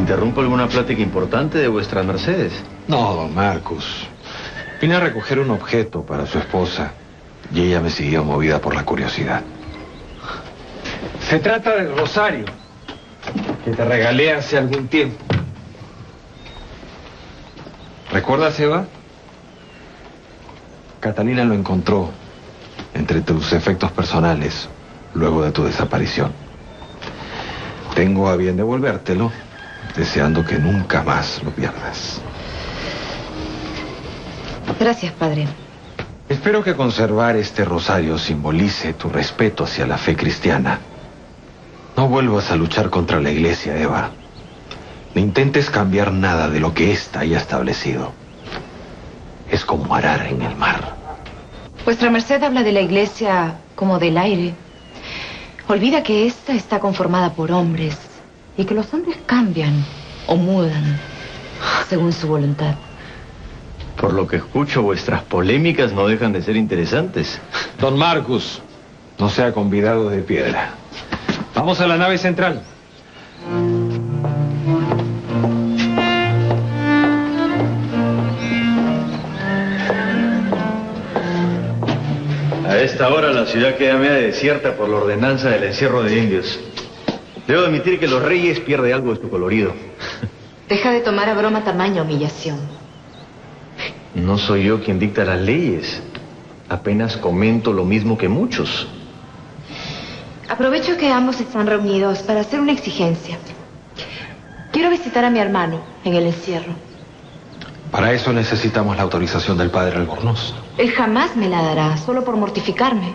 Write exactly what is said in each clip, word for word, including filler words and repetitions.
¿Interrumpo alguna plática importante de vuestras mercedes? No, don Marcus. Vine a recoger un objeto para su esposa y ella me siguió movida por la curiosidad. Se trata del rosario que te regalé hace algún tiempo. ¿Recuerdas, Eva? Catalina lo encontró entre tus efectos personales luego de tu desaparición. Tengo a bien devolvértelo, deseando que nunca más lo pierdas. Gracias, padre. Espero que conservar este rosario simbolice tu respeto hacia la fe cristiana. No vuelvas a luchar contra la iglesia, Eva. No intentes cambiar nada de lo que ésta haya establecido. Es como arar en el mar. Vuestra merced habla de la iglesia como del aire. Olvida que ésta está conformada por hombres y que los hombres cambian o mudan según su voluntad. Por lo que escucho, vuestras polémicas no dejan de ser interesantes. Don Marcus, no sea convidado de piedra. Vamos a la nave central. A esta hora la ciudad queda media desierta por la ordenanza del encierro de indios. Debo admitir que los reyes pierden algo de su colorido. Deja de tomar a broma tamaña humillación. No soy yo quien dicta las leyes. Apenas comento lo mismo que muchos. Aprovecho que ambos están reunidos para hacer una exigencia. Quiero visitar a mi hermano en el encierro. Para eso necesitamos la autorización del padre Albornoz. Él jamás me la dará, solo por mortificarme.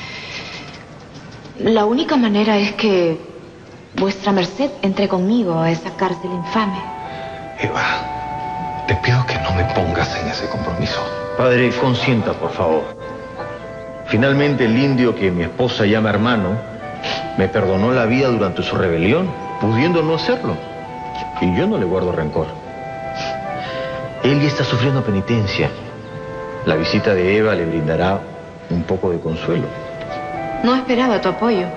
La única manera es que vuestra merced entre conmigo a esa cárcel infame. Eva, te pido que no me pongas en ese compromiso. Padre, consienta, por favor. Finalmente el indio que mi esposa llama hermano me perdonó la vida durante su rebelión, pudiendo no hacerlo. Y yo no le guardo rencor. Él ya está sufriendo penitencia. La visita de Eva le brindará un poco de consuelo. No esperaba tu apoyo.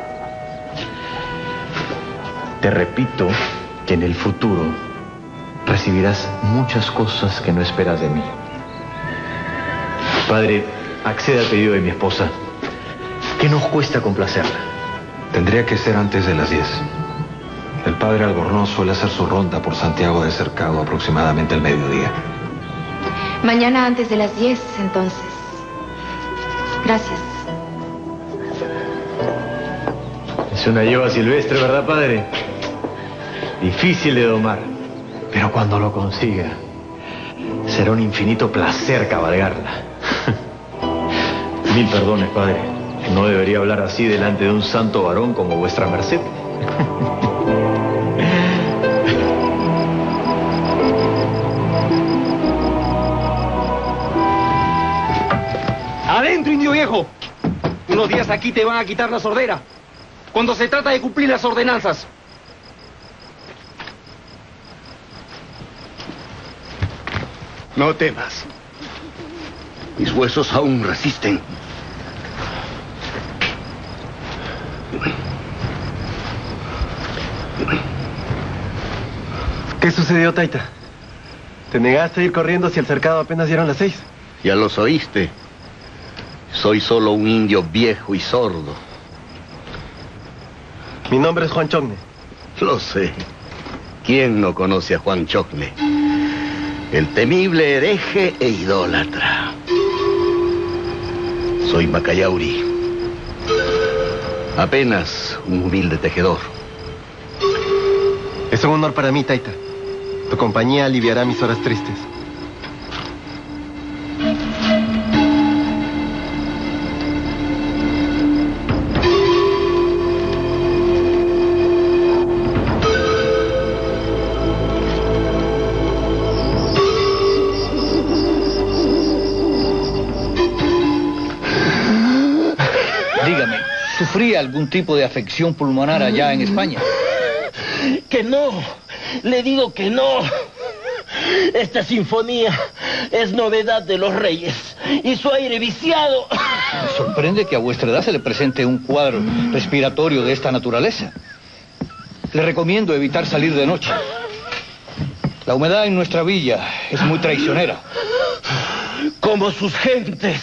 Te repito que en el futuro recibirás muchas cosas que no esperas de mí. Padre, acceda al pedido de mi esposa. ¿Qué nos cuesta complacerla? Tendría que ser antes de las diez. El padre Albornoz suele hacer su ronda por Santiago del Cercado aproximadamente al mediodía. Mañana antes de las diez, entonces. Gracias. Es una yegua silvestre, ¿verdad, padre? Difícil de domar, pero cuando lo consiga, será un infinito placer cabalgarla. Mil perdones, padre. No debería hablar así delante de un santo varón como vuestra merced. ¡Adentro, indio viejo! Unos días aquí te van a quitar la sordera cuando se trata de cumplir las ordenanzas. No temas. Mis huesos aún resisten. ¿Qué sucedió, Taita? ¿Te negaste a ir corriendo hacia el cercado apenas dieron las seis? Ya los oíste. Soy solo un indio viejo y sordo. Mi nombre es Juan Chocne. Lo sé. ¿Quién no conoce a Juan Chocne? El temible hereje e idólatra. Soy Macayauri. Apenas un humilde tejedor. Es un honor para mí, Taita. Tu compañía aliviará mis horas tristes. Dígame, ¿sufría algún tipo de afección pulmonar allá en España? Que no, le digo que no. Esta sinfonía es novedad de los reyes y su aire viciado. Me sorprende que a vuestra edad se le presente un cuadro respiratorio de esta naturaleza. Le recomiendo evitar salir de noche. La humedad en nuestra villa es muy traicionera. Como sus gentes.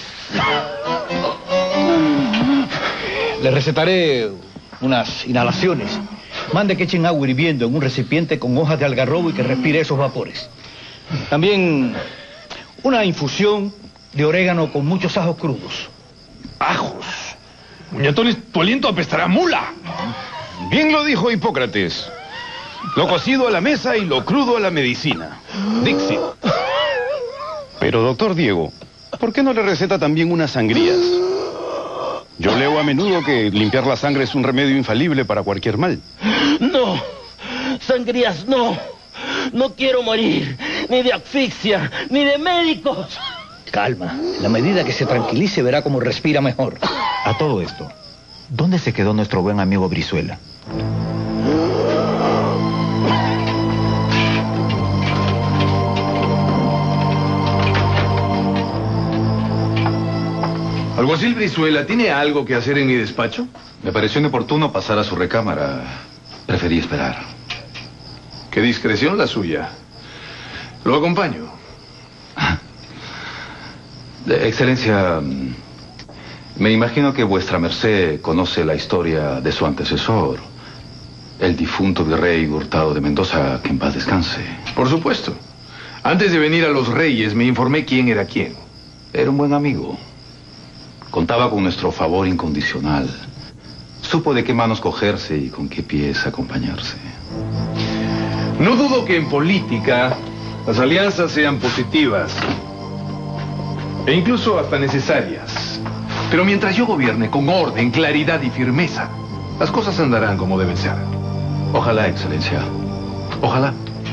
Le recetaré unas inhalaciones. Mande que echen agua hirviendo en un recipiente con hojas de algarrobo y que respire esos vapores. También una infusión de orégano con muchos ajos crudos. ¡Ajos! Muñatones, tu aliento apestará a mula. Bien lo dijo Hipócrates. Lo cocido a la mesa y lo crudo a la medicina. Dixit. Pero, doctor Diego, ¿por qué no le receta también unas sangrías? Yo leo a menudo que limpiar la sangre es un remedio infalible para cualquier mal. No, sangrías no. No quiero morir, ni de asfixia, ni de médicos. Calma. En la medida que se tranquilice verá cómo respira mejor. A todo esto, ¿dónde se quedó nuestro buen amigo Brizuela? Alguacil Brizuela, ¿tiene algo que hacer en mi despacho? Me pareció inoportuno pasar a su recámara. Preferí esperar. Qué discreción la suya. Lo acompaño. De, Excelencia, me imagino que vuestra merced conoce la historia de su antecesor, el difunto virrey Hurtado de Mendoza, que en paz descanse. Por supuesto. Antes de venir a los Reyes me informé quién era quién. Era un buen amigo. Contaba con nuestro favor incondicional. Supo de qué manos cogerse y con qué pies acompañarse. No dudo que en política las alianzas sean positivas e incluso hasta necesarias. Pero mientras yo gobierne con orden, claridad y firmeza, las cosas andarán como deben ser. Ojalá, Excelencia. Ojalá.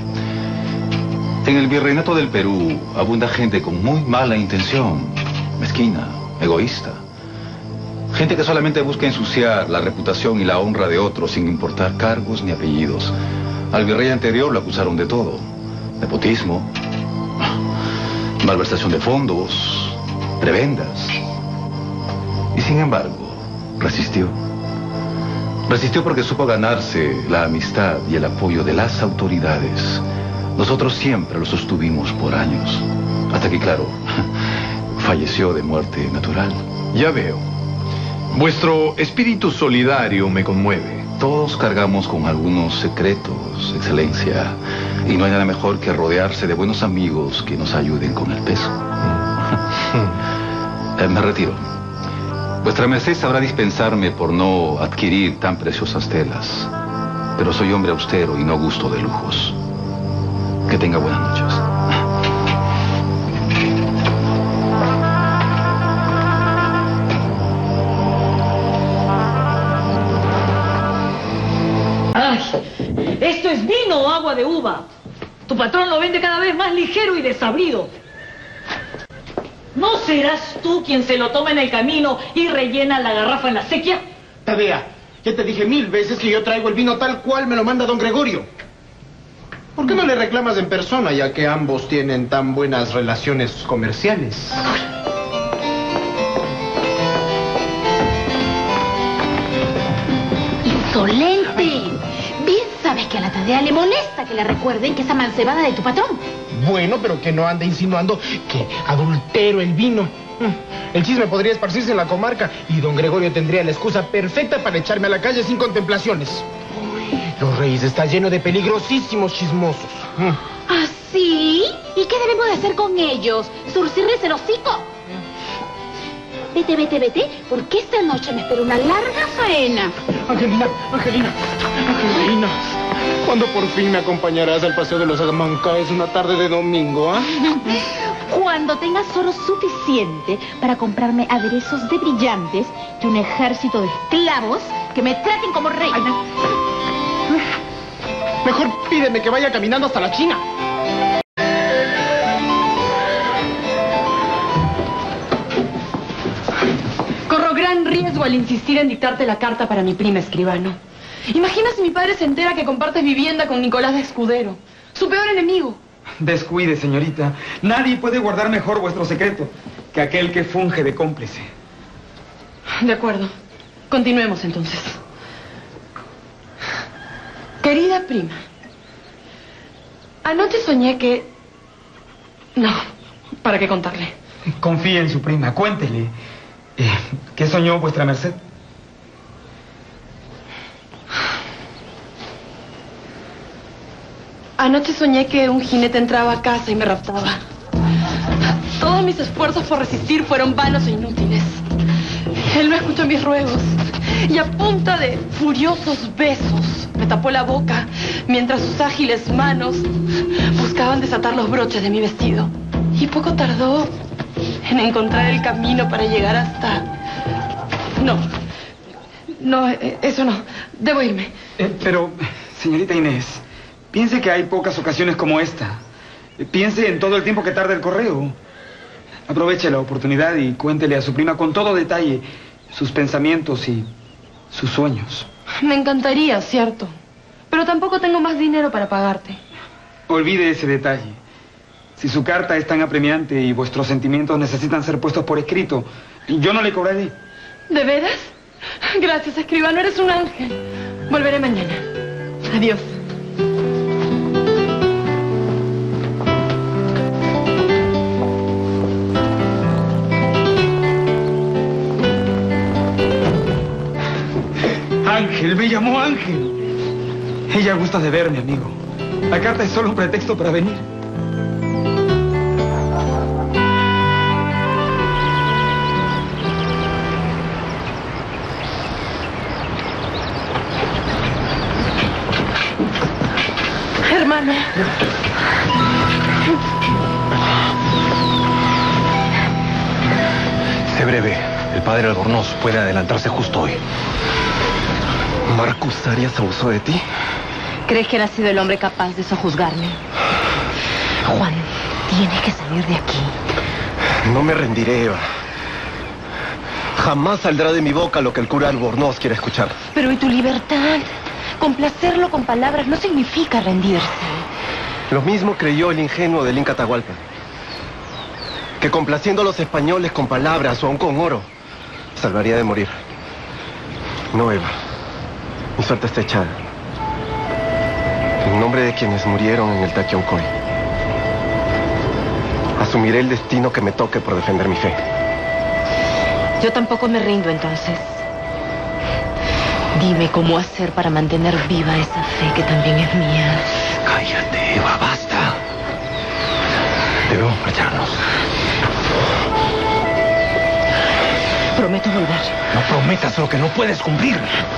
En el virreinato del Perú abunda gente con muy mala intención, mezquina, egoísta. Gente que solamente busca ensuciar la reputación y la honra de otros sin importar cargos ni apellidos. Al virrey anterior lo acusaron de todo. Nepotismo, malversación de fondos, prebendas. Y sin embargo, resistió. Resistió porque supo ganarse la amistad y el apoyo de las autoridades. Nosotros siempre lo sostuvimos por años. Hasta que, claro, falleció de muerte natural. Ya veo. Vuestro espíritu solidario me conmueve. Todos cargamos con algunos secretos, Excelencia. Y no hay nada mejor que rodearse de buenos amigos que nos ayuden con el peso. eh, me retiro. Vuestra merced sabrá dispensarme por no adquirir tan preciosas telas. Pero soy hombre austero y no gusto de lujos. Que tenga buenas noches. ¡Ay! ¿Esto es vino o agua de uva? Tu patrón lo vende cada vez más ligero y desabrido. ¿No serás tú quien se lo toma en el camino y rellena la garrafa en la sequía? Tadea, ya te dije mil veces que yo traigo el vino tal cual me lo manda don Gregorio. ¿Por qué no le reclamas en persona, ya que ambos tienen tan buenas relaciones comerciales? ¡Insolente! Bien sabes que a la Tadea le molesta que le recuerden que esa mancebada de tu patrón. Bueno, pero que no ande insinuando que adultero el vino. El chisme podría esparcirse en la comarca y don Gregorio tendría la excusa perfecta para echarme a la calle sin contemplaciones. Los Reyes está lleno de peligrosísimos chismosos. ¿Ah, sí? ¿Y qué debemos de hacer con ellos? ¿Surcirles el hocico? Vete, vete, vete, porque esta noche me espera una larga faena. Angelina, Angelina, Angelina. ¿Cuándo por fin me acompañarás al paseo de los Salamanca? Es una tarde de domingo, ¿ah? Cuando tengas oro suficiente para comprarme aderezos de brillantes y un ejército de esclavos que me traten como reina. Mejor pídeme que vaya caminando hasta la China. Corro gran riesgo al insistir en dictarte la carta para mi prima escribano. Imagina si mi padre se entera que compartes vivienda con Nicolás de Escudero, su peor enemigo. Descuide, señorita. Nadie puede guardar mejor vuestro secreto que aquel que funge de cómplice. De acuerdo. Continuemos entonces. Querida prima, Anoche soñé que... No, ¿para qué contarle? Confíe en su prima, cuéntele. Eh, ¿Qué soñó vuestra merced? Anoche soñé que un jinete entraba a casa y me raptaba. Todos mis esfuerzos por resistir fueron vanos e inútiles. Él no escuchó mis ruegos y a punta de furiosos besos me tapó la boca mientras sus ágiles manos buscaban desatar los broches de mi vestido. Y poco tardó en encontrar el camino para llegar hasta... No, no, eso no. Debo irme. Eh, pero, señorita Inés, piense que hay pocas ocasiones como esta. Piense en todo el tiempo que tarda el correo. Aproveche la oportunidad y cuéntele a su prima con todo detalle sus pensamientos y sus sueños. Me encantaría, cierto. Pero tampoco tengo más dinero para pagarte. Olvide ese detalle. Si su carta es tan apremiante y vuestros sentimientos necesitan ser puestos por escrito, yo no le cobraré. ¿De veras? Gracias, escribano, eres un ángel. Volveré mañana. Adiós. Ángel, me llamó Ángel. Ella gusta de verme, amigo. La carta es solo un pretexto para venir. Hermano. Sé breve. El padre Albornoz puede adelantarse justo hoy. ¿Marcus Arias abusó de ti? ¿Crees que él ha sido el hombre capaz de sojuzgarme? Juan, tienes que salir de aquí. No me rendiré, Eva. Jamás saldrá de mi boca lo que el cura Albornoz quiere escuchar. Pero ¿y tu libertad? Complacerlo con palabras no significa rendirse. Lo mismo creyó el ingenuo del Inca Atahualpa. Que complaciendo a los españoles con palabras o aún con oro, salvaría de morir. No, Eva. Mi suerte está echada. En nombre de quienes murieron en el Taquiancoy, asumiré el destino que me toque por defender mi fe. Yo tampoco me rindo, entonces. Dime cómo hacer para mantener viva esa fe que también es mía. Cállate, Eva, basta. Debemos marcharnos. Prometo volver. No prometas lo que no puedes cumplir.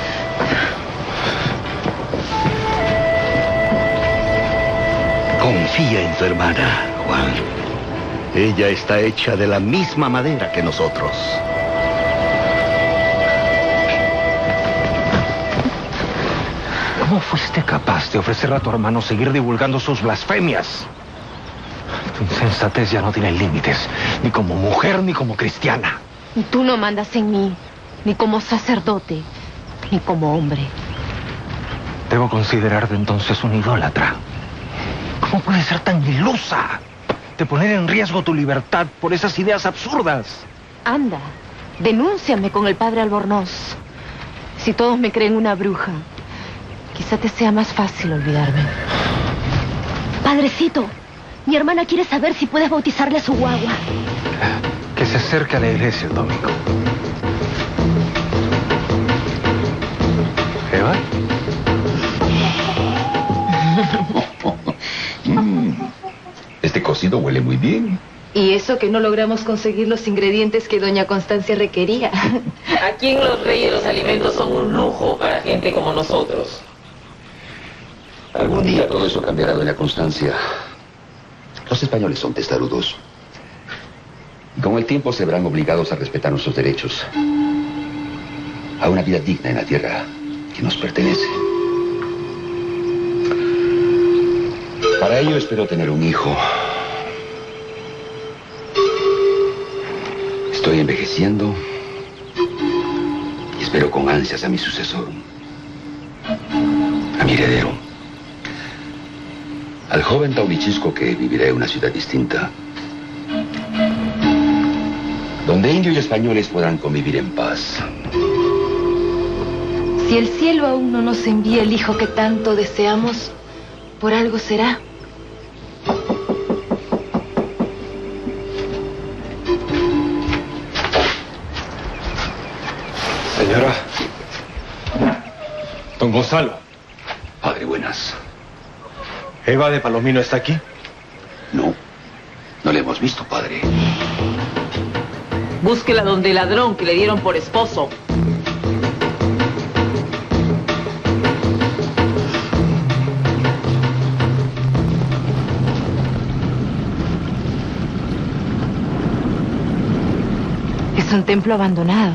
Confía en tu hermana, Juan. Ella está hecha de la misma madera que nosotros. ¿Cómo fuiste capaz de ofrecerle a tu hermano seguir divulgando sus blasfemias? Tu insensatez ya no tiene límites, ni como mujer ni como cristiana. Tú no mandas en mí, ni como sacerdote, ni como hombre. Debo considerarte entonces un idólatra. ¿Cómo puedes ser tan ilusa de poner en riesgo tu libertad por esas ideas absurdas? Anda, denúnciame con el padre Albornoz. Si todos me creen una bruja, quizá te sea más fácil olvidarme. Padrecito, mi hermana quiere saber si puedes bautizarle a su guagua. Que se acerque a la iglesia el domingo. ¿Eva? Mm, este cocido huele muy bien. Y eso que no logramos conseguir los ingredientes que doña Constancia requería. Aquí en Los Reyes los alimentos son un lujo para gente como nosotros. Algún día todo eso cambiará, doña Constancia. Los españoles son testarudos. Y con el tiempo se verán obligados a respetar nuestros derechos. A una vida digna en la tierra que nos pertenece. Para ello espero tener un hijo. Estoy envejeciendo y espero con ansias a mi sucesor, a mi heredero, al joven Taurichisco que vivirá en una ciudad distinta, donde indios y españoles podrán convivir en paz. Si el cielo aún no nos envía el hijo que tanto deseamos, por algo será. Señora. Don Gonzalo. Padre, buenas. ¿Eva de Palomino está aquí? No. No le hemos visto, padre. Búsquela donde el ladrón que le dieron por esposo. Es un templo abandonado.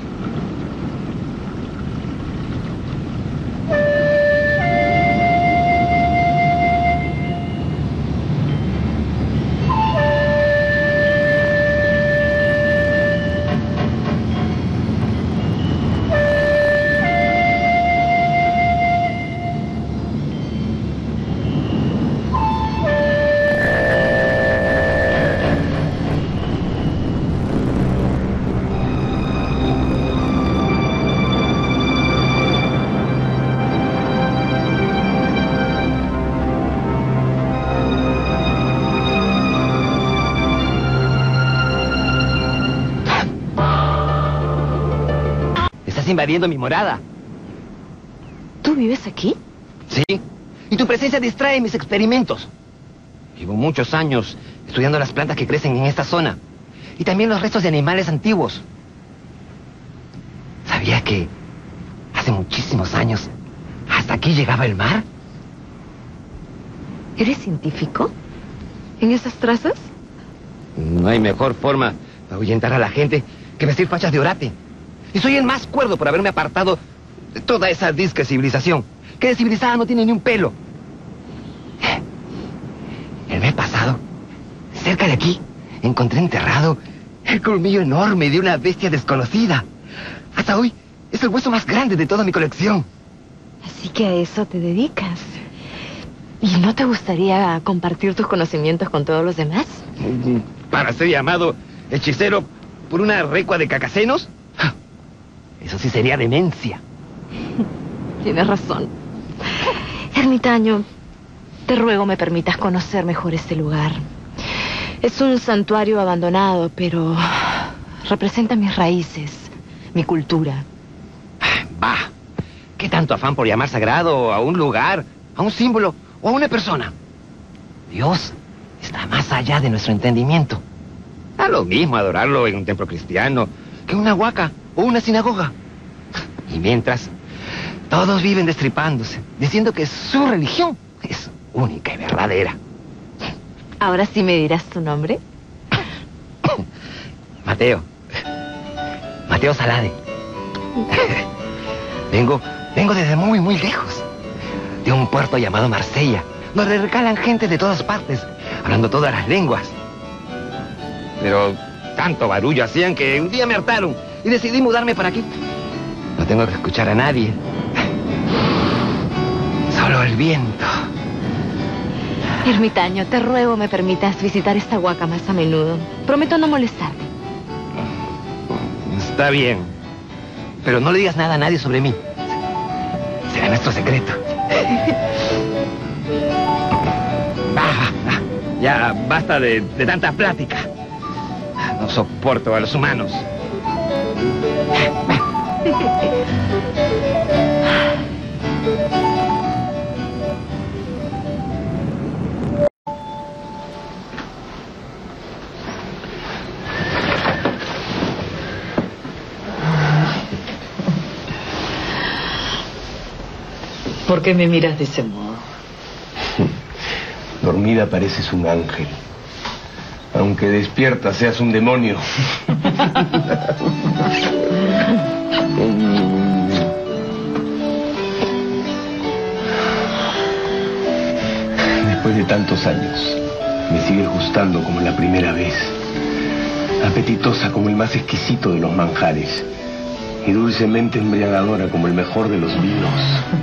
Invadiendo mi morada. ¿Tú vives aquí? Sí, y tu presencia distrae mis experimentos. Llevo muchos años estudiando las plantas que crecen en esta zona y también los restos de animales antiguos. ¿Sabía que hace muchísimos años hasta aquí llegaba el mar? ¿Eres científico? ¿En esas trazas? No hay mejor forma de ahuyentar a la gente que vestir fachas de orate. Y soy el más cuerdo por haberme apartado de toda esa disque civilización, que de civilizada no tiene ni un pelo. El mes pasado, cerca de aquí, encontré enterrado el colmillo enorme de una bestia desconocida. Hasta hoy es el hueso más grande de toda mi colección. Así que a eso te dedicas. ¿Y no te gustaría compartir tus conocimientos con todos los demás? ¿Para ser llamado hechicero por una recua de cacacenos? Eso sí sería demencia. Tienes razón. Ermitaño, te ruego me permitas conocer mejor este lugar. Es un santuario abandonado, pero representa mis raíces, mi cultura. Bah, ¿qué tanto afán por llamar sagrado a un lugar, a un símbolo o a una persona? Dios está más allá de nuestro entendimiento. Da lo mismo adorarlo en un templo cristiano que en una huaca o una sinagoga. Y mientras, todos viven destripándose, diciendo que su religión es única y verdadera. ¿Ahora sí me dirás tu nombre? Mateo. Mateo Salade. Vengo, vengo desde muy, muy lejos. De un puerto llamado Marsella, donde recalan gente de todas partes, hablando todas las lenguas. Pero tanto barullo hacían que un día me hartaron y decidí mudarme para aquí. No tengo que escuchar a nadie. Solo el viento. Ermitaño, te ruego me permitas visitar esta huaca más a menudo. Prometo no molestarte. Está bien. Pero no le digas nada a nadie sobre mí. Será nuestro secreto. Ah, ah, ya basta de, de tanta plática. No soporto a los humanos. ¿Por qué me miras de ese modo? Dormida pareces un ángel. Aunque despierta seas un demonio. Después de tantos años, me sigues gustando como la primera vez. Apetitosa como el más exquisito de los manjares. Y dulcemente embriagadora como el mejor de los vinos.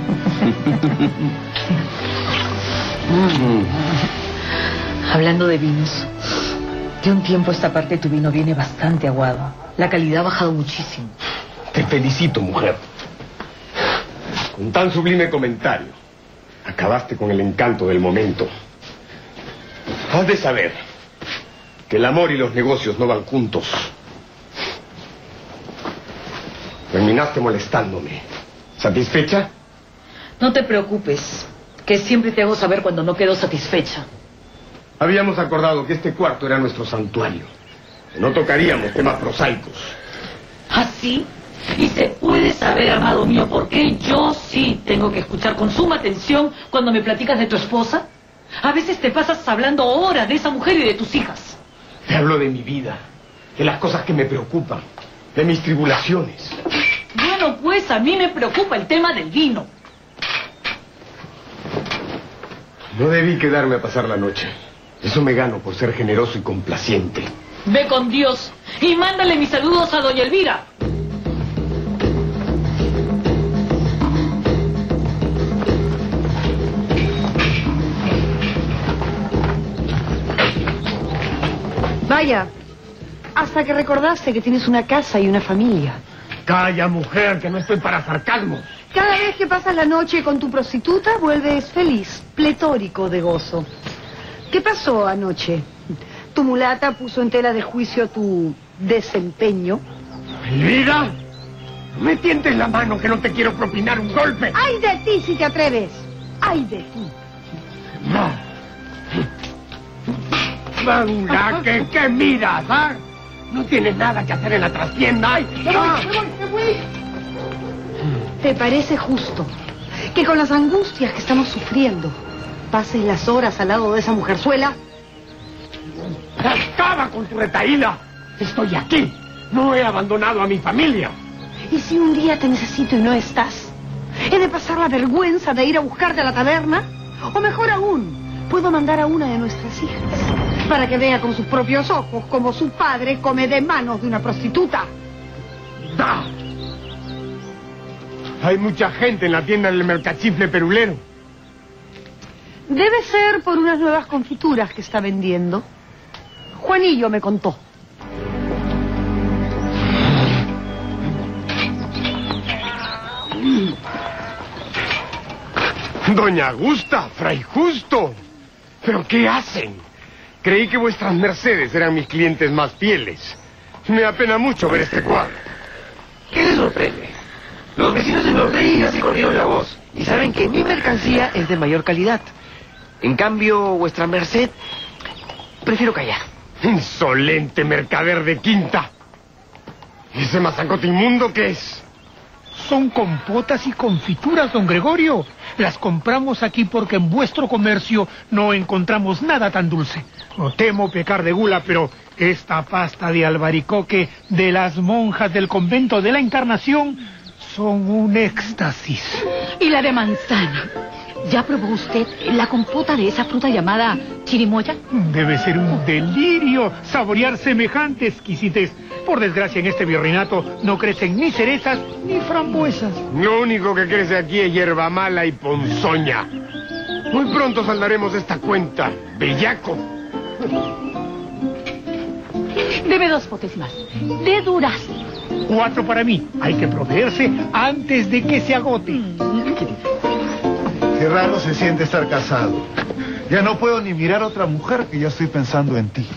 Hablando de vinos, de un tiempo a esta parte tu vino viene bastante aguado. La calidad ha bajado muchísimo. Te felicito, mujer. Con tan sublime comentario, acabaste con el encanto del momento. Has de saber que el amor y los negocios no van juntos. Terminaste molestándome. ¿Satisfecha? No te preocupes, que siempre te hago saber cuando no quedo satisfecha. Habíamos acordado que este cuarto era nuestro santuario. Que no tocaríamos temas prosaicos. ¿Ah, sí? Y se puede saber, amado mío, por qué yo sí tengo que escuchar con suma atención cuando me platicas de tu esposa. A veces te pasas hablando horas de esa mujer y de tus hijas. Te hablo de mi vida, de las cosas que me preocupan, de mis tribulaciones. Bueno, pues a mí me preocupa el tema del vino. No debí quedarme a pasar la noche. Eso me gano por ser generoso y complaciente. Ve con Dios y mándale mis saludos a doña Elvira. Vaya, hasta que recordaste que tienes una casa y una familia. Calla, mujer, que no estoy para sarcasmos. Cada vez que pasas la noche con tu prostituta, vuelves feliz, pletórico de gozo. ¿Qué pasó anoche? ¿Tu mulata puso en tela de juicio tu desempeño? ¿Elvira? No me tientes la mano, que no te quiero propinar un golpe. ¡Ay de ti si te atreves! ¡Ay de ti! Mangula, ¿qué, qué miras, ah? No tienes nada que hacer en la trastienda. ¡Ay! ¡Me voy, me voy, me voy! ¿Te parece justo que con las angustias que estamos sufriendo pases las horas al lado de esa mujerzuela? ¡Acaba con tu retaíla! Estoy aquí. No he abandonado a mi familia. ¿Y si un día te necesito y no estás? ¿He de pasar la vergüenza de ir a buscarte a la taberna? O mejor aún, puedo mandar a una de nuestras hijas para que vea con sus propios ojos cómo su padre come de manos de una prostituta. ¡Da! Hay mucha gente en la tienda del mercachifle perulero. Debe ser por unas nuevas confituras que está vendiendo. Juanillo me contó. Doña Augusta, Fray Justo. ¿Pero qué hacen? Creí que vuestras mercedes eran mis clientes más fieles. Me apena mucho ver este cuadro. ¿Qué les sorprende? Los vecinos de los Reyes se corrieron la voz y saben que mi mercancía es de mayor calidad. En cambio, vuestra merced, prefiero callar. Insolente mercader de quinta. ¿Y ese mazacote inmundo qué es? Son compotas y confituras, don Gregorio. Las compramos aquí porque en vuestro comercio no encontramos nada tan dulce. No temo pecar de gula, pero esta pasta de albaricoque de las monjas del convento de la Encarnación son un éxtasis. ¿Y la de manzana? ¿Ya probó usted la compota de esa fruta llamada chirimoya? Debe ser un delirio saborear semejante exquisitez. Por desgracia, en este virreinato no crecen ni cerezas ni frambuesas. Lo único que crece aquí es hierba mala y ponzoña. Muy pronto saldaremos esta cuenta, bellaco. Deme dos potes más, de durazno. Cuatro para mí. Hay que proveerse antes de que se agote. Qué raro se siente estar casado. Ya no puedo ni mirar a otra mujer que ya estoy pensando en ti.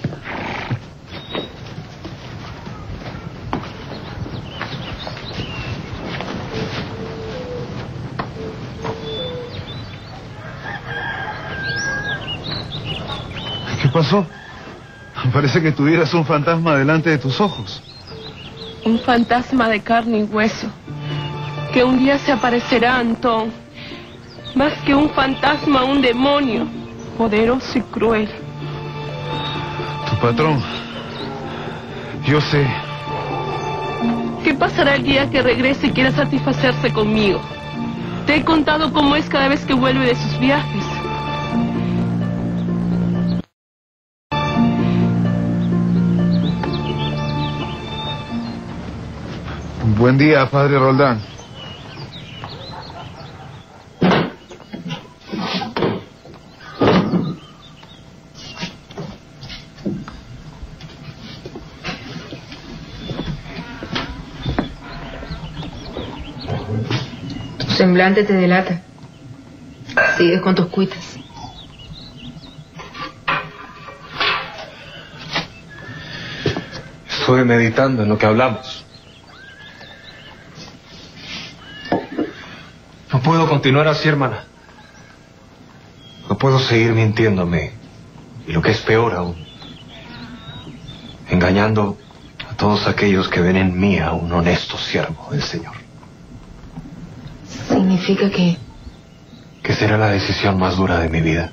¿Qué pasó? Parece que tuvieras un fantasma delante de tus ojos. Un fantasma de carne y hueso, que un día se aparecerá, Antón. Más que un fantasma, un demonio, poderoso y cruel. Tu patrón. Yo sé. ¿Qué pasará el día que regrese y quiera satisfacerse conmigo? Te he contado cómo es cada vez que vuelve de sus viajes. Buen día, padre Roldán. Tu semblante te delata. Sigues con tus cuitas. Estuve meditando en lo que hablamos. No puedo continuar así, hermana. No puedo seguir mintiéndome. Y lo que es peor aún, engañando a todos aquellos que ven en mí a un honesto siervo del Señor. Significa que... Que será la decisión más dura de mi vida.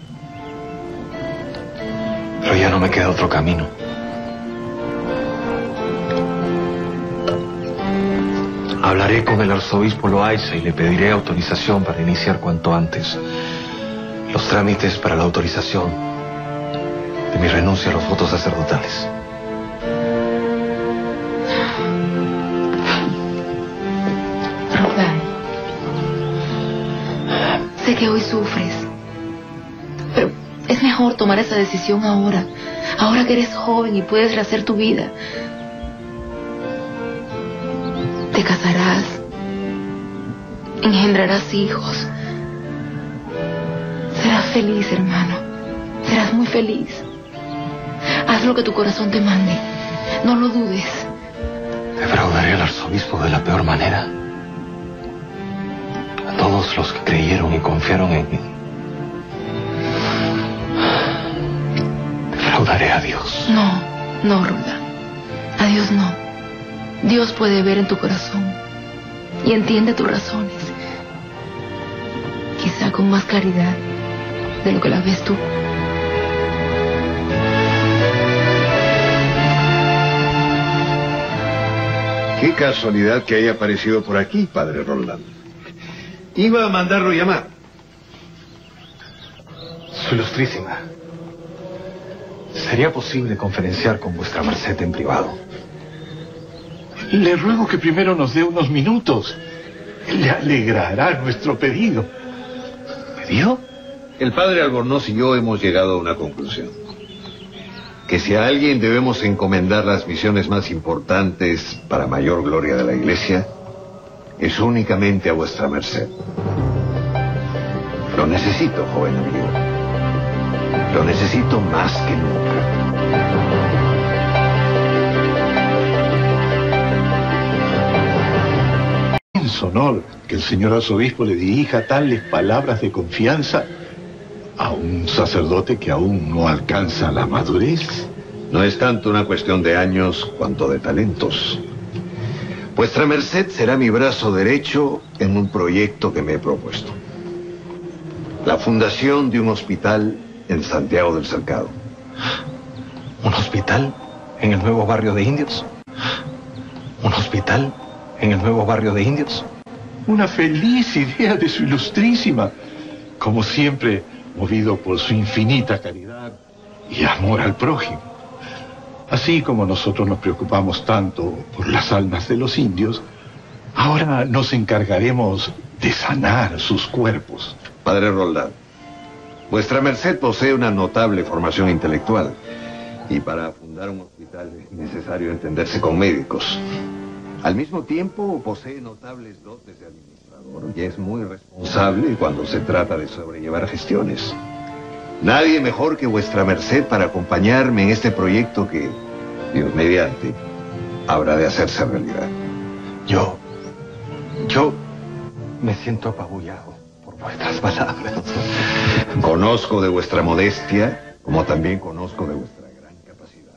Pero ya no me queda otro camino. Hablaré con el arzobispo Loaiza y le pediré autorización para iniciar cuanto antes los trámites para la autorización de mi renuncia a los votos sacerdotales. Roldán, sé que hoy sufres, pero es mejor tomar esa decisión ahora, ahora que eres joven y puedes rehacer tu vida. Te casarás, engendrarás hijos. Serás feliz, hermano. Serás muy feliz. Haz lo que tu corazón te mande. No lo dudes. Defraudaré al arzobispo de la peor manera. A todos los que creyeron y confiaron en mí. Defraudaré a Dios. No, no, Roldán. A Dios no. Dios puede ver en tu corazón y entiende tus razones, quizá con más claridad de lo que las ves tú. Qué casualidad que haya aparecido por aquí, padre Roldán. Iba a mandarlo llamar. Su ilustrísima, ¿sería posible conferenciar con vuestra merced en privado? Le ruego que primero nos dé unos minutos. Le alegrará nuestro pedido. ¿Pedido? El padre Albornoz y yo hemos llegado a una conclusión. Que si a alguien debemos encomendar las misiones más importantes para mayor gloria de la Iglesia, es únicamente a vuestra merced. Lo necesito, joven amigo. Lo necesito más que nunca. Honor que el señor arzobispo le dirija tales palabras de confianza a un sacerdote que aún no alcanza la madurez. No es tanto una cuestión de años cuanto de talentos. Vuestra merced será mi brazo derecho en un proyecto que me he propuesto. La fundación de un hospital en Santiago del Cercado. ¿Un hospital en el nuevo barrio de indios? ¿Un hospital en el nuevo barrio de indios? Una feliz idea de su ilustrísima, como siempre movido por su infinita caridad y amor al prójimo. Así como nosotros nos preocupamos tanto por las almas de los indios, ahora nos encargaremos de sanar sus cuerpos. Padre Roldán, vuestra merced posee una notable formación intelectual y para fundar un hospital es necesario entenderse con médicos. Al mismo tiempo, posee notables dotes de administrador y es muy responsable cuando se trata de sobrellevar gestiones. Nadie mejor que vuestra merced para acompañarme en este proyecto que, Dios mediante, habrá de hacerse realidad. Yo, yo me siento apabullado por vuestras palabras. Conozco de vuestra modestia, como también conozco de vuestra gran capacidad.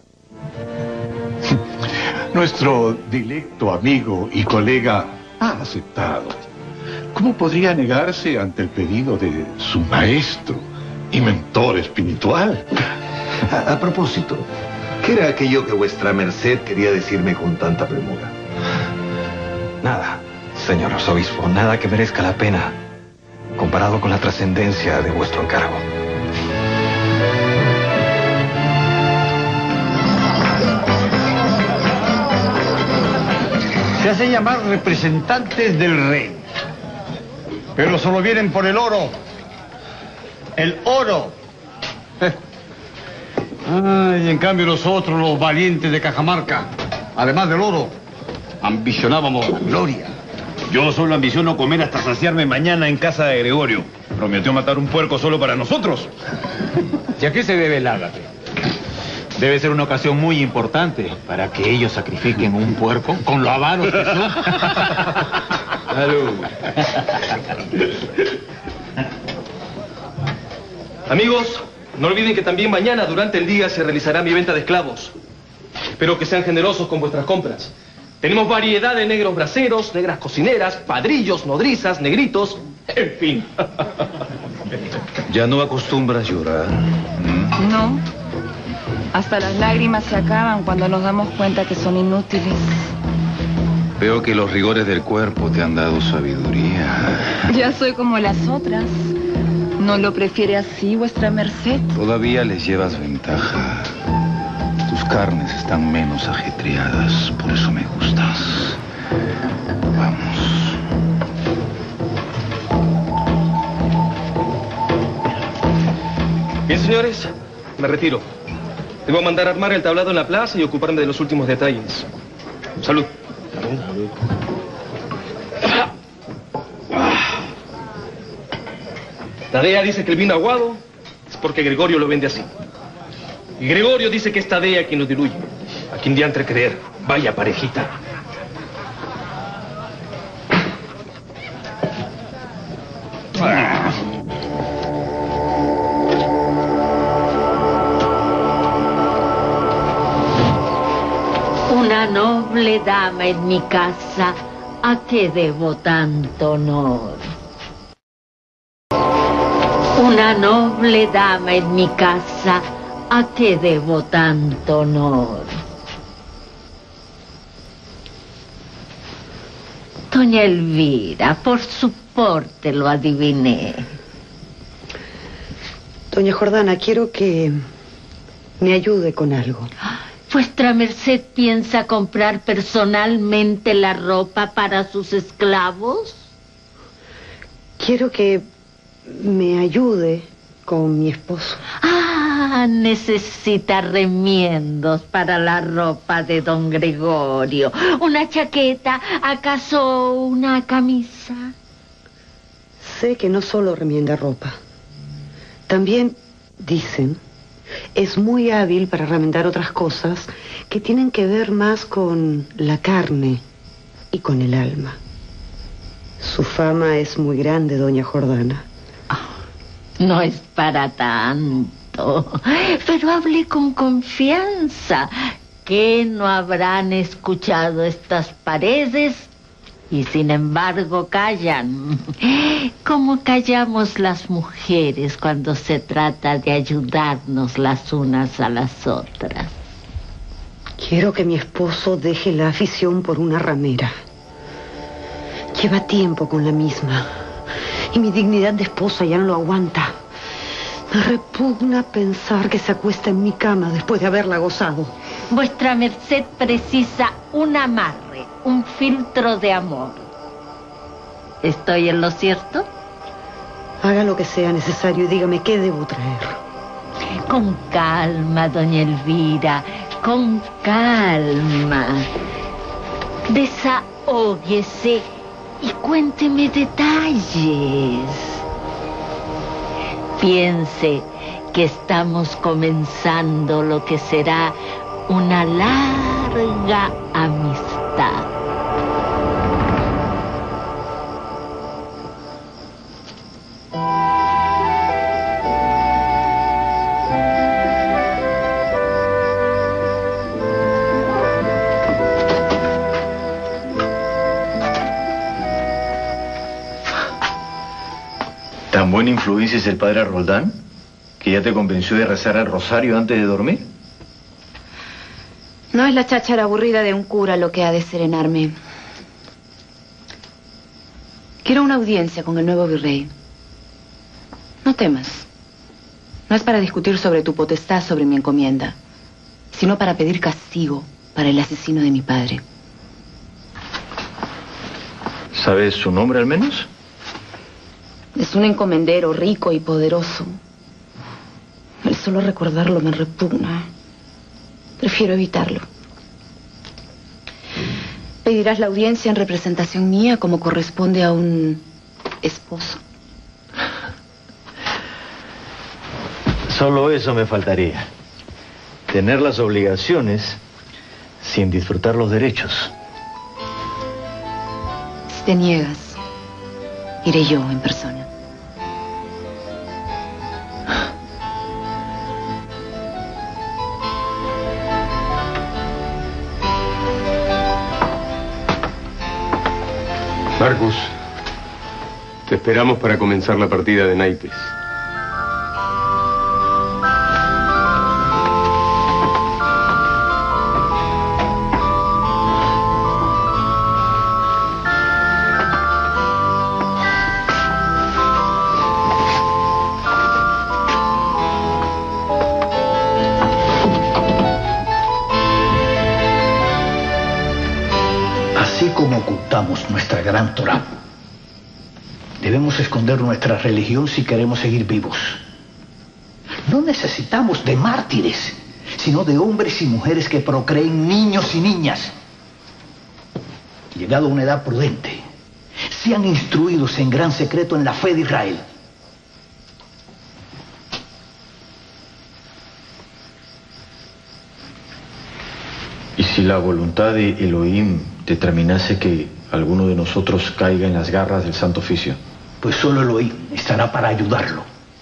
Nuestro dilecto amigo y colega ha aceptado. ¿Cómo podría negarse ante el pedido de su maestro y mentor espiritual? A, a propósito, ¿qué era aquello que vuestra merced quería decirme con tanta premura? Nada, señor arzobispo, nada que merezca la pena comparado con la trascendencia de vuestro encargo. Se hacen llamar representantes del rey, pero solo vienen por el oro. El oro. Ay, en cambio nosotros, los valientes de Cajamarca, además del oro, ambicionábamos la gloria. Yo solo ambiciono comer hasta saciarme mañana en casa de Gregorio. Prometió matar un puerco solo para nosotros. ¿Y a qué se debe el ágape? Debe ser una ocasión muy importante para que ellos sacrifiquen un puerco con lo avaros que son. Salud. Amigos, no olviden que también mañana durante el día se realizará mi venta de esclavos. Espero que sean generosos con vuestras compras. Tenemos variedad de negros braceros, negras cocineras, padrillos, nodrizas, negritos, en fin. ¿Ya no acostumbras llorar? ¿Mm? No. Hasta las lágrimas se acaban cuando nos damos cuenta que son inútiles. Veo que los rigores del cuerpo te han dado sabiduría. Ya soy como las otras. ¿No lo prefiere así, vuestra merced? Todavía les llevas ventaja. Tus carnes están menos ajetreadas, por eso me gustas. Vamos. Bien, señores, me retiro. Debo mandar a armar el tablado en la plaza y ocuparme de los últimos detalles. Salud. Tadea dice que el vino aguado es porque Gregorio lo vende así. Y Gregorio dice que es Tadea quien lo diluye. ¿A quién diantre creer? Vaya parejita. Una noble dama en mi casa, ¿a qué debo tanto honor? Una noble dama en mi casa, ¿a qué debo tanto honor? Doña Elvira, por su porte lo adiviné. Doña Jordana, quiero que me ayude con algo. ¿Vuestra merced piensa comprar personalmente la ropa para sus esclavos? Quiero que me ayude con mi esposo. Ah, necesita remiendos para la ropa de don Gregorio. ¿Una chaqueta? ¿Acaso una camisa? Sé que no solo remienda ropa. También, dicen, es muy hábil para remendar otras cosas que tienen que ver más con la carne y con el alma. Su fama es muy grande, doña Jordana. No es para tanto, pero hable con confianza, que no habrán escuchado estas paredes y sin embargo callan, como callamos las mujeres cuando se trata de ayudarnos las unas a las otras. Quiero que mi esposo deje la afición por una ramera. Lleva tiempo con la misma. Y mi dignidad de esposa ya no lo aguanta. Me repugna pensar que se acuesta en mi cama después de haberla gozado. Vuestra merced precisa un amarre, un filtro de amor. ¿Estoy en lo cierto? Haga lo que sea necesario y dígame qué debo traer. Con calma, doña Elvira, con calma. Desahóguese y cuénteme detalles. Piense que estamos comenzando lo que será una larga amistad. ¿Tan buena influencia es el padre Roldán que ya te convenció de rezar el rosario antes de dormir? No es la cháchara aburrida de un cura lo que ha de serenarme. Quiero una audiencia con el nuevo virrey. No temas. No es para discutir sobre tu potestad sobre mi encomienda, sino para pedir castigo para el asesino de mi padre. ¿Sabes su nombre al menos? Es un encomendero rico y poderoso. El solo recordarlo me repugna. Prefiero evitarlo. Pedirás la audiencia en representación mía como corresponde a un esposo. Solo eso me faltaría. Tener las obligaciones sin disfrutar los derechos. Si te niegas, Iré yo en persona. Marcus, te esperamos para comenzar la partida de naipes. Así como ocultamos nuestra gran Torá, debemos esconder nuestra religión si queremos seguir vivos. No necesitamos de mártires, sino de hombres y mujeres que procreen niños y niñas. Llegado a una edad prudente, sean instruidos en gran secreto en la fe de Israel. ¿Y si la voluntad de Elohim determinase que alguno de nosotros caiga en las garras del Santo Oficio? Pues solo Elohim estará para ayudarlo.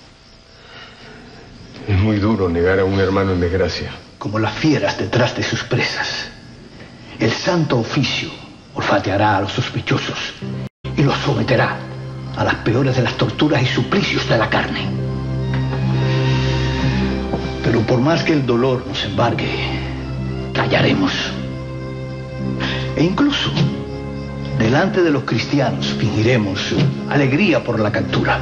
Es muy duro negar a un hermano en desgracia. Como las fieras detrás de sus presas, el Santo Oficio olfateará a los sospechosos y los someterá a las peores de las torturas y suplicios de la carne. Pero por más que el dolor nos embargue, callaremos. E incluso, delante de los cristianos, fingiremos alegría por la captura.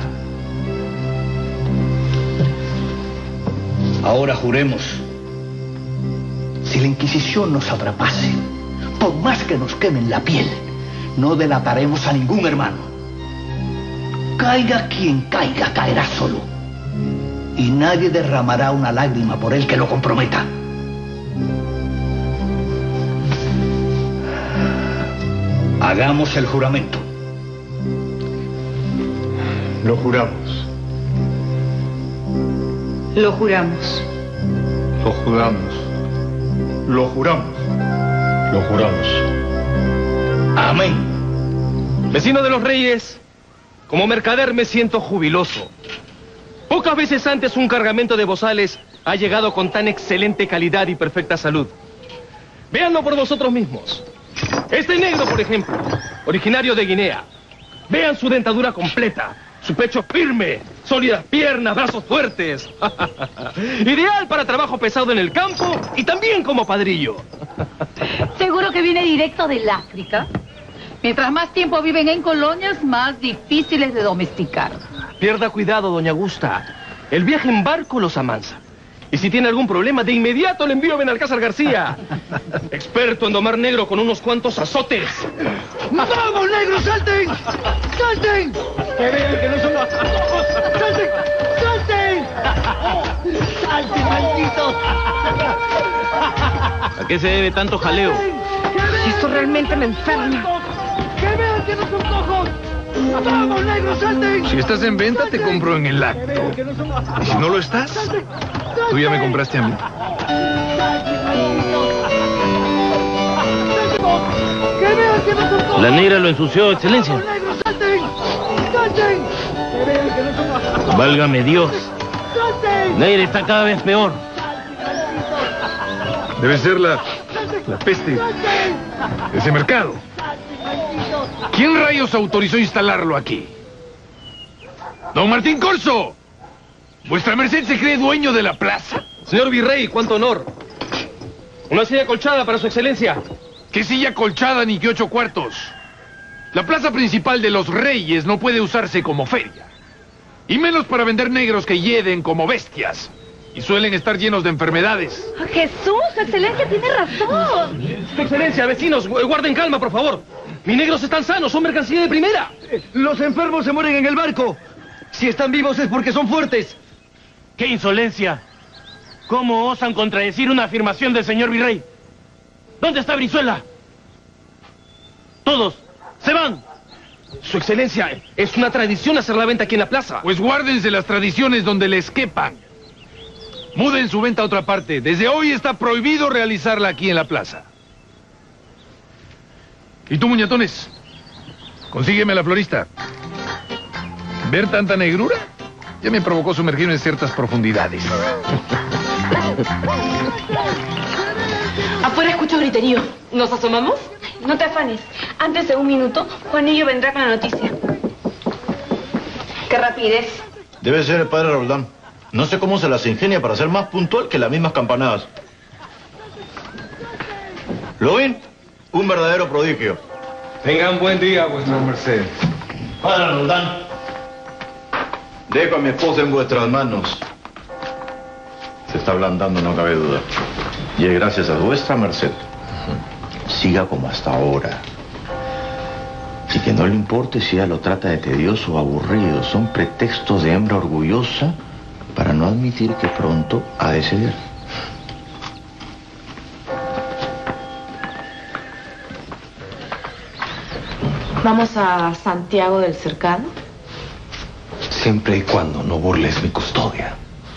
Ahora juremos, si la Inquisición nos atrapase, por más que nos quemen la piel, no delataremos a ningún hermano. Caiga quien caiga, caerá solo. Y nadie derramará una lágrima por el que lo comprometa. Hagamos el juramento. Lo juramos. Lo juramos. Lo juramos. Lo juramos. Lo juramos. Amén. Vecino de los reyes, como mercader me siento jubiloso. Pocas veces antes un cargamento de bozales ha llegado con tan excelente calidad y perfecta salud. Véanlo por vosotros mismos. Este negro, por ejemplo, originario de Guinea. Vean su dentadura completa, su pecho firme, sólidas piernas, brazos fuertes. Ideal para trabajo pesado en el campo y también como padrillo. Seguro que viene directo del África. Mientras más tiempo viven en colonias, más difíciles de domesticar. Pierda cuidado, doña Augusta. El viaje en barco los amansa. Y si tiene algún problema, de inmediato le envío a Benalcázar García. Experto en domar negro con unos cuantos azotes. ¡Vamos, negros, salten! ¡Salten! Que vean que no somos... ¡Salten! ¡Salten! ¡Salten, malditos! ¿A qué se debe tanto jaleo? Esto realmente me enferma. ¡Que vean que no son cojos! ¡Vamos, negros, salten! Si estás en venta, te compro en el acto. Y si no lo estás, tú ya me compraste a mí. La negra lo ensució, excelencia. Válgame Dios. Negra está cada vez peor. Debe ser la, la peste de ese mercado. ¿Quién rayos autorizó instalarlo aquí? ¡Don Martín Corso! ¿Vuestra merced se cree dueño de la plaza? Señor virrey, cuánto honor. Una silla colchada para su excelencia. ¿Qué silla colchada ni qué ocho cuartos? La plaza principal de los reyes no puede usarse como feria. Y menos para vender negros que hieden como bestias. Y suelen estar llenos de enfermedades. Jesús, su excelencia tiene razón. Su excelencia, vecinos, guarden calma, por favor. Mis negros están sanos, son mercancía de primera. Los enfermos se mueren en el barco. Si están vivos es porque son fuertes. ¡Qué insolencia! ¿Cómo osan contradecir una afirmación del señor virrey? ¿Dónde está Brizuela? Todos, se van. Su excelencia, es una tradición hacer la venta aquí en la plaza. Pues guárdense las tradiciones donde les quepan. Muden su venta a otra parte. Desde hoy está prohibido realizarla aquí en la plaza. Y tú, muñetones, consígueme a la florista. Ver tanta negrura ya me provocó sumergirme en ciertas profundidades. Afuera escucho griterío. ¿Nos asomamos? No te afanes. Antes de un minuto, Juanillo vendrá con la noticia. ¡Qué rapidez! Debe ser el padre Roldán. No sé cómo se las ingenia para ser más puntual que las mismas campanadas. ¿Lo ven? Un verdadero prodigio. Tengan buen día, vuestra merced. Padre Roldán, dejo a mi esposa en vuestras manos. Se está ablandando, no cabe duda. Y es gracias a vuestra merced. Siga como hasta ahora. Y que no le importe si ella lo trata de tedioso o aburrido. Son pretextos de hembra orgullosa para no admitir que pronto ha de ceder. ¿Vamos a Santiago del Cercado? Siempre y cuando no burles mi custodia.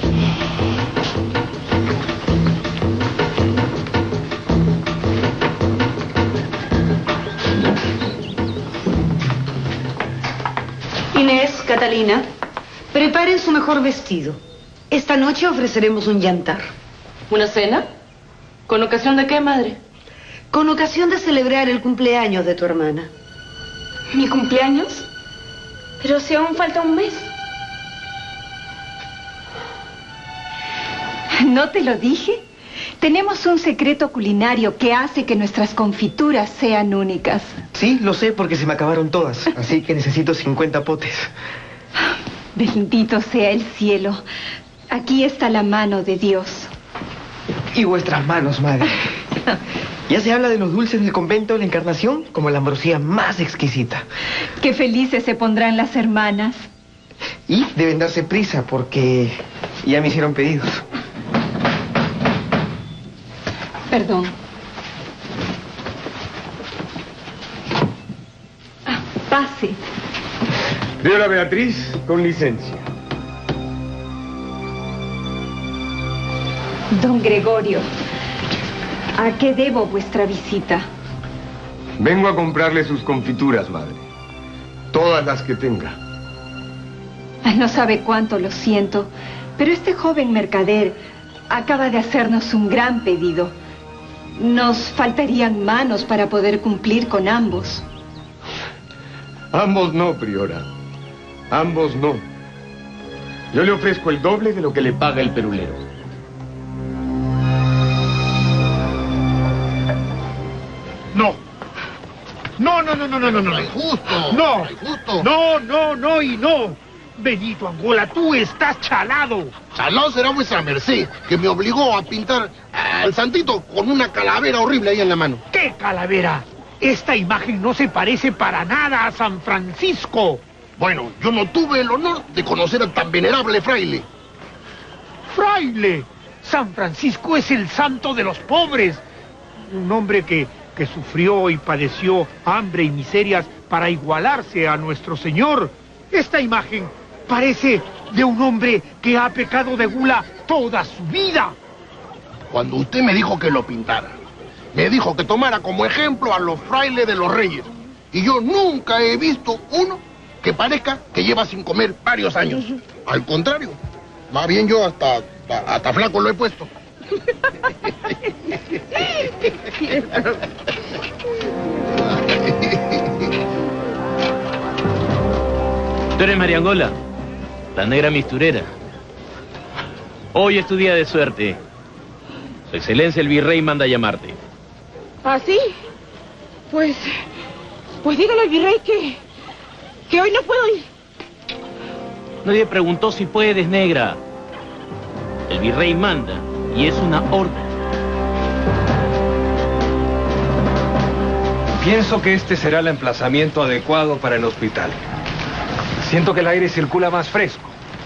Inés, Catalina, preparen su mejor vestido. Esta noche ofreceremos un yantar. ¿Una cena? ¿Con ocasión de qué, madre? Con ocasión de celebrar el cumpleaños de tu hermana. ¿Mi cumpleaños? Pero si aún falta un mes. ¿No te lo dije? Tenemos un secreto culinario que hace que nuestras confituras sean únicas. Sí, lo sé porque se me acabaron todas, así que necesito cincuenta potes. Bendito sea el cielo. Aquí está la mano de Dios. Y vuestras manos, madre. Ya se habla de los dulces del convento de la Encarnación como la ambrosía más exquisita. Qué felices se pondrán las hermanas. Y deben darse prisa porque ya me hicieron pedidos. Perdón. Ah, pase. Señora Beatriz, con licencia. Don Gregorio, ¿a qué debo vuestra visita? Vengo a comprarle sus confituras, madre. Todas las que tenga. No sabe cuánto lo siento, pero este joven mercader acaba de hacernos un gran pedido. Nos faltarían manos para poder cumplir con ambos. Ambos no, priora. Ambos no. Yo le ofrezco el doble de lo que le paga el perulero. No. No, no, no, no, no, no, no. Justo. No. Justo. No, no, no y no. Benito Angola, tú estás chalado. Chalado será vuestra merced, que me obligó a pintar al santito con una calavera horrible ahí en la mano. ¿Qué calavera? Esta imagen no se parece para nada a San Francisco. Bueno, yo no tuve el honor de conocer a tan venerable fraile. ¡Fraile! San Francisco es el santo de los pobres. Un hombre que, que sufrió y padeció hambre y miserias para igualarse a nuestro Señor. Esta imagen parece de un hombre que ha pecado de gula toda su vida. Cuando usted me dijo que lo pintara, me dijo que tomara como ejemplo a los frailes de los reyes. Y yo nunca he visto uno que parezca que lleva sin comer varios años. Al contrario, más bien yo hasta, hasta flaco lo he puesto. Tú eres María Angola, la negra misturera. Hoy es tu día de suerte. Su excelencia el virrey manda a llamarte. ¿Ah, sí? Pues... Pues dígale al virrey que... que hoy no puedo ir. Nadie preguntó si puedes, negra. El virrey manda y es una orden. Pienso que este será el emplazamiento adecuado para el hospital. Siento que el aire circula más fresco.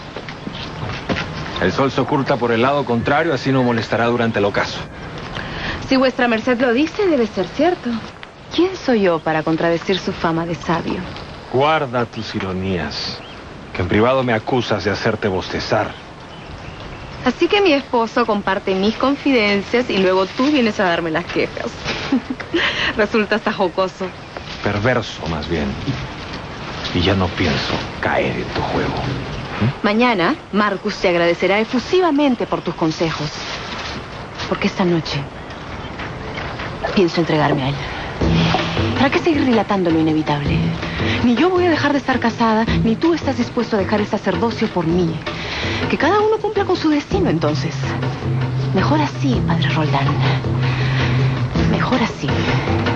El sol se oculta por el lado contrario, así no molestará durante el ocaso. Si vuestra merced lo dice, debe ser cierto. ¿Quién soy yo para contradecir su fama de sabio? Guarda tus ironías, que en privado me acusas de hacerte bostezar. Así que mi esposo comparte mis confidencias y luego tú vienes a darme las quejas. Resulta hasta jocoso. Perverso, más bien. Y ya no pienso caer en tu juego. Mañana, Marcus te agradecerá efusivamente por tus consejos. Porque esta noche pienso entregarme a él. ¿Para qué seguir dilatando lo inevitable? Ni yo voy a dejar de estar casada, ni tú estás dispuesto a dejar el sacerdocio por mí. Que cada uno cumpla con su destino, entonces. Mejor así, padre Roldán. Mejor así.